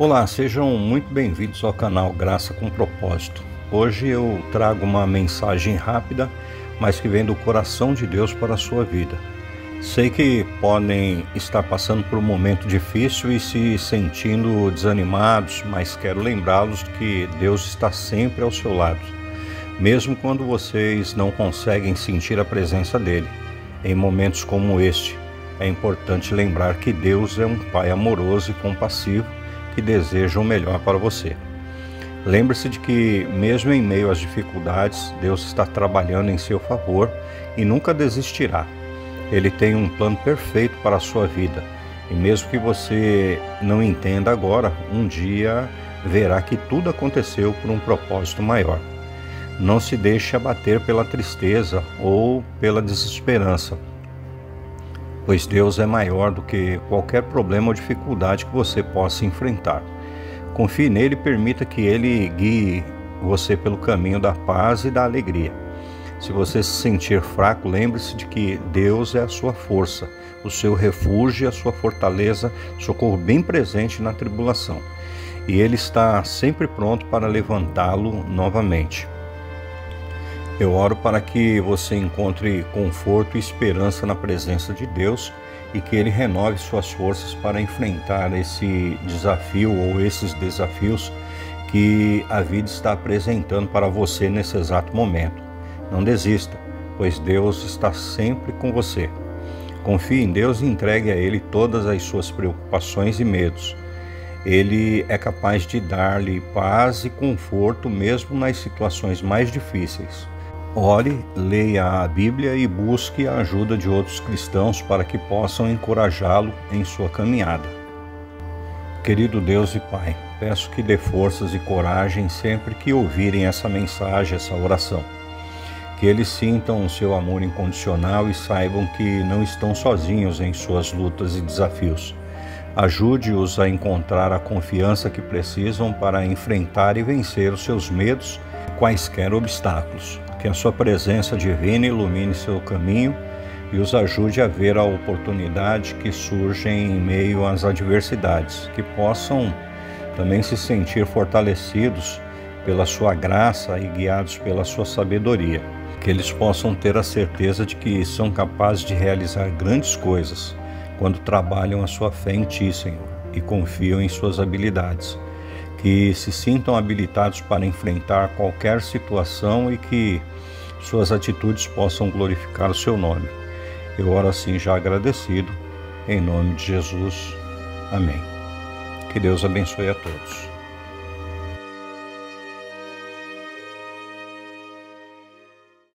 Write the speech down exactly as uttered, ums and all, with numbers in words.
Olá, sejam muito bem-vindos ao canal Graça com Propósito. Hoje eu trago uma mensagem rápida, mas que vem do coração de Deus para a sua vida. Sei que podem estar passando por um momento difícil e se sentindo desanimados, mas quero lembrá-los que Deus está sempre ao seu lado, mesmo quando vocês não conseguem sentir a presença dele. Em momentos como este, é importante lembrar que Deus é um Pai amoroso e compassivo que deseja o melhor para você. Lembre-se de que, mesmo em meio às dificuldades, Deus está trabalhando em seu favor e nunca desistirá. Ele tem um plano perfeito para a sua vida, e mesmo que você não entenda agora, um dia verá que tudo aconteceu por um propósito maior. Não se deixe abater pela tristeza ou pela desesperança, pois Deus é maior do que qualquer problema ou dificuldade que você possa enfrentar. Confie nele e permita que ele guie você pelo caminho da paz e da alegria. Se você se sentir fraco, lembre-se de que Deus é a sua força, o seu refúgio e a sua fortaleza, socorro bem presente na tribulação. E ele está sempre pronto para levantá-lo novamente. Eu oro para que você encontre conforto e esperança na presença de Deus e que Ele renove suas forças para enfrentar esse desafio ou esses desafios que a vida está apresentando para você nesse exato momento. Não desista, pois Deus está sempre com você. Confie em Deus e entregue a Ele todas as suas preocupações e medos. Ele é capaz de dar-lhe paz e conforto mesmo nas situações mais difíceis. Ore, leia a Bíblia e busque a ajuda de outros cristãos para que possam encorajá-lo em sua caminhada. Querido Deus e Pai, peço que dê forças e coragem sempre que ouvirem essa mensagem, essa oração. Que eles sintam o seu amor incondicional e saibam que não estão sozinhos em suas lutas e desafios. Ajude-os a encontrar a confiança que precisam para enfrentar e vencer os seus medos e quaisquer obstáculos. Que a sua presença divina ilumine seu caminho e os ajude a ver a oportunidade que surge em meio às adversidades, que possam também se sentir fortalecidos pela sua graça e guiados pela sua sabedoria. Que eles possam ter a certeza de que são capazes de realizar grandes coisas quando trabalham a sua fé em Ti, Senhor, e confiam em suas habilidades. Que se sintam habilitados para enfrentar qualquer situação e que suas atitudes possam glorificar o seu nome. Eu oro assim já agradecido, em nome de Jesus. Amém. Que Deus abençoe a todos.